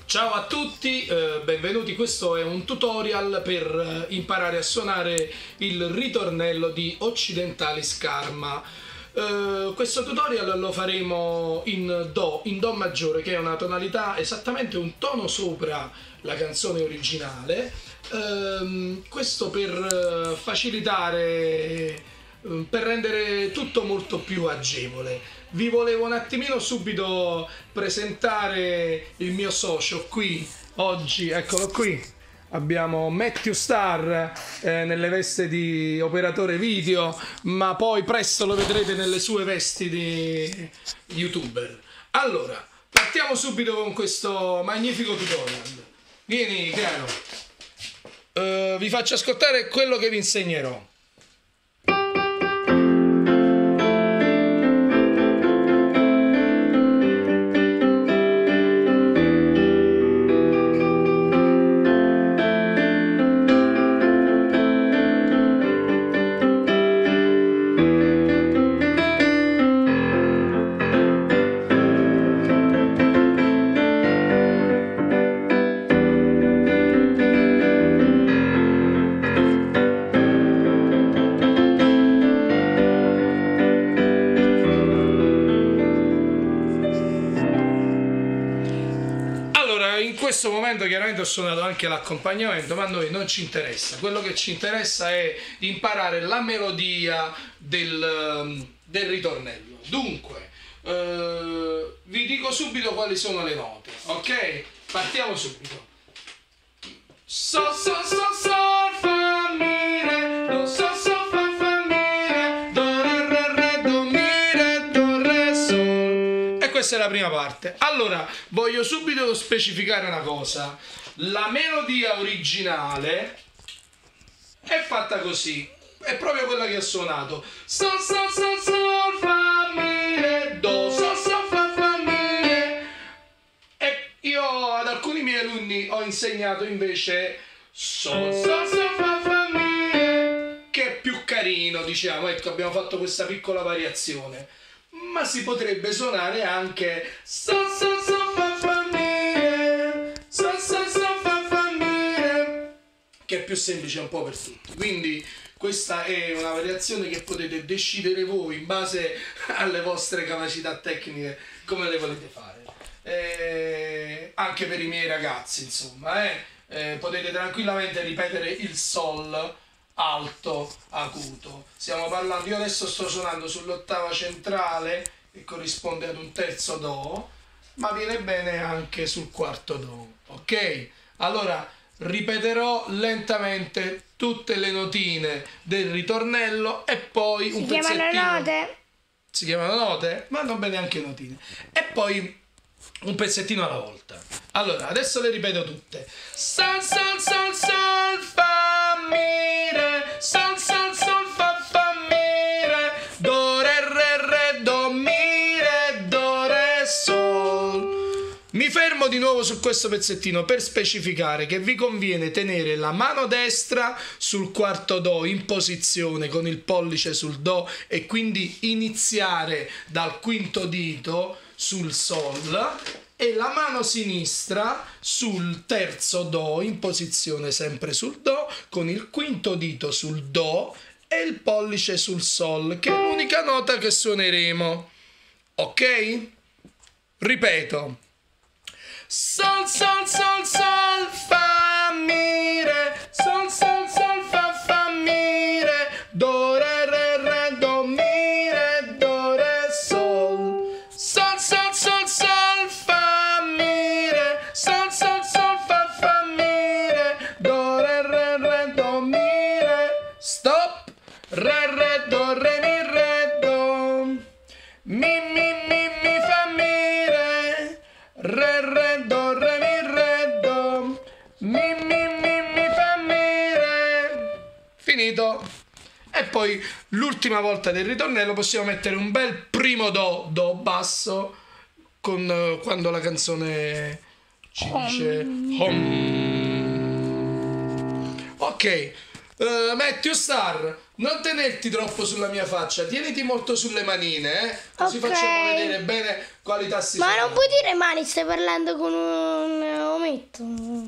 Ciao a tutti, benvenuti. Questo è un tutorial per imparare a suonare il ritornello di Occidentalis Karma. Questo tutorial lo faremo in Do maggiore, che è una tonalità esattamente un tono sopra la canzone originale. Questo per facilitare, per rendere tutto molto più agevole. Vi volevo un attimino subito presentare il mio socio qui oggi, eccolo qui. Abbiamo Matthew Star nelle vesti di operatore video, ma poi presto lo vedrete nelle sue vesti di youtuber. Allora, partiamo subito con questo magnifico tutorial. Vieni, caro. Vi faccio ascoltare quello che vi insegnerò. In questo momento chiaramente ho suonato anche l'accompagnamento, ma a noi non ci interessa. Quello che ci interessa è imparare la melodia del ritornello. Dunque, vi dico subito quali sono le note, ok? Partiamo subito. So, so, so, sol, fa, mi, re, do, so, so, fa, mi, re, do, re, do, mi, re, do, re, sol. E questa è la prima parte. Allora, voglio subito specificare una cosa. La melodia originale è fatta così. È proprio quella che ho suonato. Sol, sol, sol, sol, fa, mi, re, do, so, so, fa, mi, re. E io ad alcuni miei alunni ho insegnato invece sol, sol, sol, fa, mi, re, che è più carino, diciamo. Ecco, abbiamo fatto questa piccola variazione. Ma si potrebbe suonare anche sol, sol, sol, fa, mi, re, sol, sol, sol, fa, mi, re, che è più semplice un po' per tutti. Quindi questa è una variazione che potete decidere voi in base alle vostre capacità tecniche, come le volete fare. Anche per i miei ragazzi, insomma, potete tranquillamente ripetere il sol alto acuto. Stiamo parlando, io adesso sto suonando sull'ottava centrale che corrisponde ad un terzo do, ma viene bene anche sul quarto do, ok? Allora ripeterò lentamente tutte le notine del ritornello e poi un pezzettino. Si chiamano note? Si chiamano note? Ma non bene anche notine. E poi un pezzettino alla volta. Allora, adesso le ripeto tutte. Sol, sol, sol, sol, fa, mi, re, sol, sol, sol, fa, mi, re, do, re, do, mi, re, do, re, sol. Mi fermo di nuovo su questo pezzettino per specificare che vi conviene tenere la mano destra sul quarto do in posizione con il pollice sul do e quindi iniziare dal quinto dito sul sol e la mano sinistra sul terzo do in posizione sempre sul do con il quinto dito sul do e il pollice sul sol, che è l'unica nota che suoneremo, ok? Ripeto. Sol, sol, sol, sol, fa, mi, re, sol, sol, sol, fa, mi, re, do, re, do, mi, re, do, re, sol. Sol, sol, sol, sol, fa, mi, re, sol, sol, sol, fa, mi, re, do, re, do, mi, re, stop, re, do, re, do, mi, fa, mi, re, do, re, do, mi, fa, mi, re. Finito. E poi l'ultima volta del ritornello possiamo mettere un bel primo do basso con, quando la canzone ci dice home. Ok, Matthew Star, non tenerti troppo sulla mia faccia, tieniti molto sulle manine, così Ok. facciamo vedere bene quali tassi Ma sono. non puoi dire mani, stai parlando con un ometto.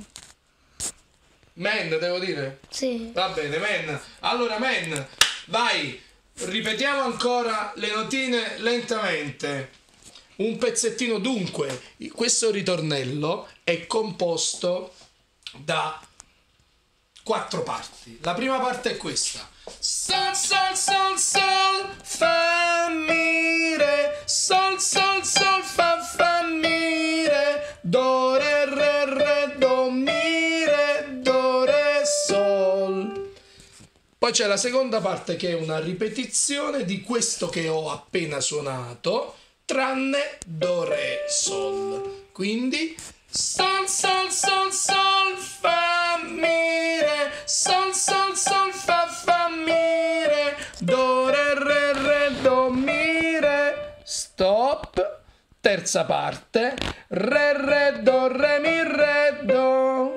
Man, devo dire? Sì. Va bene, Man. Allora, Man, vai, ripetiamo ancora le notine lentamente. Un pezzettino, dunque, questo ritornello è composto da 4 parti. La prima parte è questa. Sol, sol, sol, sol, fa, mi, re. Sol, sol, sol, fa, mi, re. Do, re, do, mi, re, do, re, sol. Poi c'è la seconda parte che è una ripetizione di questo che ho appena suonato, tranne do, re, sol. Quindi sol, sol, sol, sol, fa, mi, re. Sol, sol, sol, fa, mi, re. Do, re, do, mi, re. Stop. Terza parte. Re, do, re, do.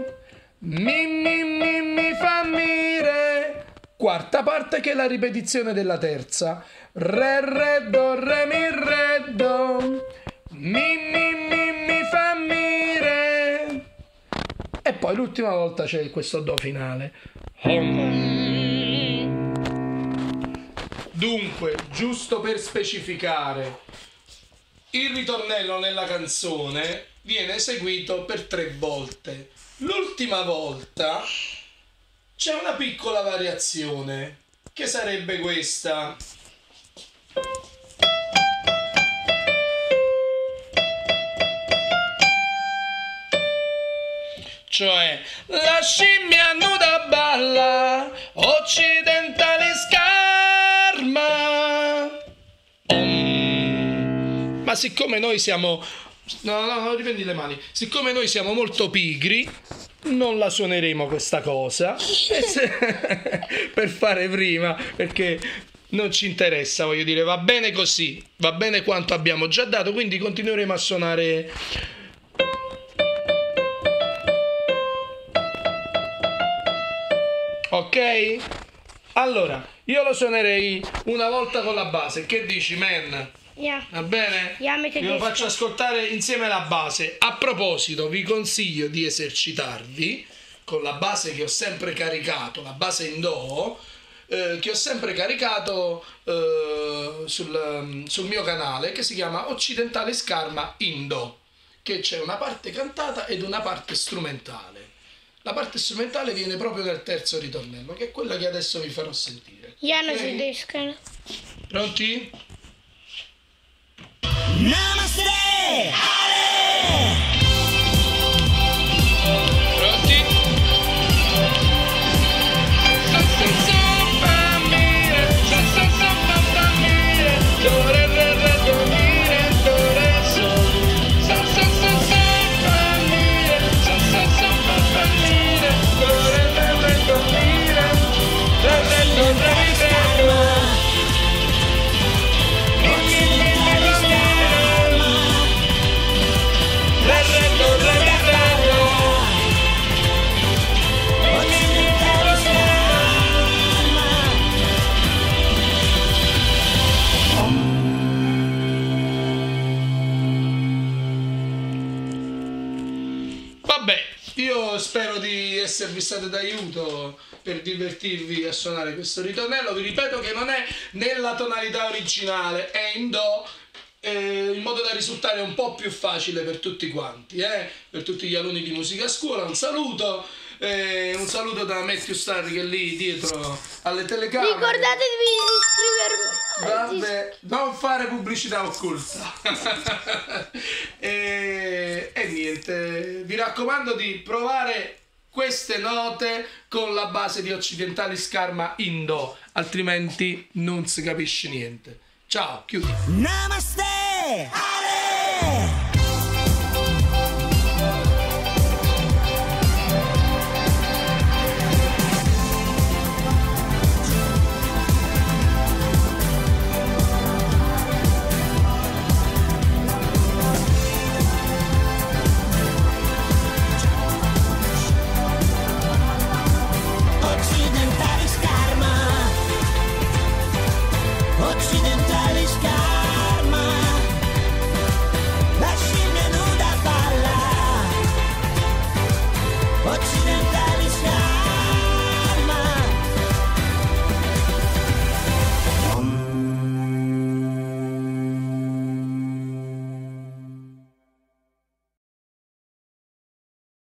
Mi, fa, mi, re. Quarta parte che è la ripetizione della terza. Re, do, re, do. Mi, fa, mi, re. E poi l'ultima volta c'è questo do finale. Dunque, giusto per specificare, il ritornello nella canzone viene eseguito per 3 volte. L'ultima volta c'è una piccola variazione, che sarebbe questa. Cioè, la scimmia nuda balla, occidentali scarma. Ma siccome noi siamo... No, riprendi le mani. Siccome noi siamo molto pigri, non la suoneremo questa cosa per fare prima, perché non ci interessa, voglio dire, va bene così, va bene quanto abbiamo già dato, quindi continueremo a suonare. Ok? Allora, io lo suonerei una volta con la base. Che dici, Man? Ja. Va bene? Ja, mi Vi lo faccio ascoltare insieme alla base. A proposito, vi consiglio di esercitarvi con la base che ho sempre caricato, la base in Do, che ho sempre caricato sul mio canale, che si chiama Occidentale Scarma in Do, che c'è una parte cantata ed una parte strumentale. La parte strumentale viene proprio dal terzo ritornello, che è quella che adesso vi farò sentire. Ja, non Ok? si descano. Pronti? Namaste! Pronti? Do, re, do, mi, re, do, re, sol. Sol, sol, sol, sol, fa, mi, re. Sol, sol, sol, fa, mi, re. Do, re, do, mi, re. Re, do, mi, re, do. Vabbè, io spero di esservi stato d'aiuto per divertirvi a suonare questo ritornello. Vi ripeto che non è nella tonalità originale, è in Do, in modo da risultare un po' più facile per tutti quanti, per tutti gli alunni di musica a scuola. Un saluto da Matthew Star che è lì dietro alle telecamere. Ricordatevi di iscrivervi. Vabbè, non fare pubblicità occulta. e niente, vi raccomando di provare queste note con la base di Occidentali Scarma in Do, altrimenti non si capisce niente. Ciao, chiudi. Namaste! Ale!